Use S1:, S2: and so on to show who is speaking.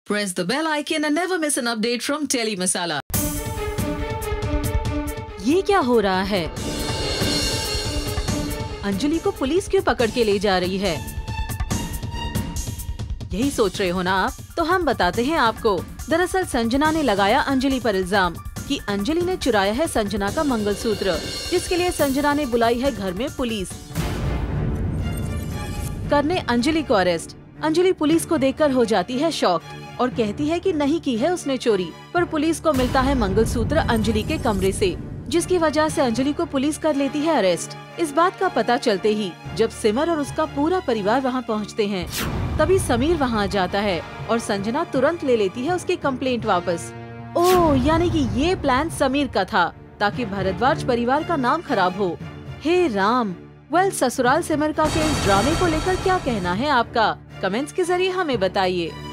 S1: Press the bell icon and never miss an update from Teli Masala.
S2: ये क्या हो रहा है? अंजलि को पुलिस क्यों पकड़ के ले जा रही है? यही सोच रहे हो ना आप? तो हम बताते हैं आपको। दरअसल संजना ने लगाया अंजलि पर इल्जाम कि अंजलि ने चुराया है संजना का मंगलसूत्र, जिसके लिए संजना ने बुलाई है घर में पुलिस करने अंजलि को अरेस्ट। अंजलि पुलिस को देखकर हो जाती है शॉक और कहती है कि नहीं की है उसने चोरी, पर पुलिस को मिलता है मंगलसूत्र अंजलि के कमरे से, जिसकी वजह से अंजलि को पुलिस कर लेती है अरेस्ट। इस बात का पता चलते ही जब सिमर और उसका पूरा परिवार वहां पहुंचते हैं, तभी समीर वहां आ जाता है और संजना तुरंत ले लेती है उसकी कंप्लेंट वापस। ओह, यानी कि ये प्लान समीर का था ताकि भारद्वाज परिवार का नाम खराब हो। हे राम। वेल, ससुराल सिमर का के इस ड्रामे को लेकर क्या कहना है आपका? कमेंट्स के जरिए हमें बताइए।